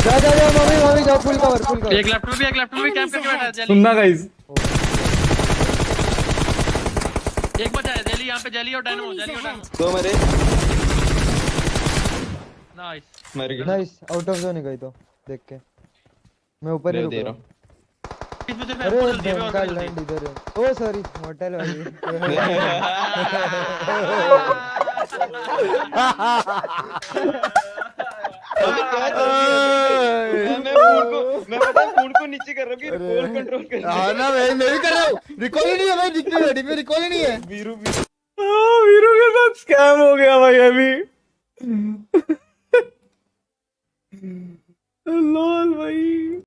जा मम्मी जाओ full cover एक लेफ्ट में भी कैंप करके बैठा है जेली। सुनना गाइस, एक बचा है जेली, यहाँ पे जेली और डायनो। दो मरे। नाइस मर गया। नाइस, आउट ऑफ जोन है गई तो देख के मैं ऊपर ही रुक दे रहा रहा हूँ। इसमें सिर्फ अरे एम्पो जल्दी है का लैंड इधर है। ओ सॉरी मोटेल मैं पता है फूड को नीचे कर रहा हूँ कि रिकॉल कंट्रोल कर। हां ना मैं भी कर रहा हूँ। रिकॉल ही नहीं है भाई, दिखती गाड़ी पे रिकॉल ही नहीं है। वीरू वीरू के साथ स्कैम हो गया भाई अभी। लॉल भाई।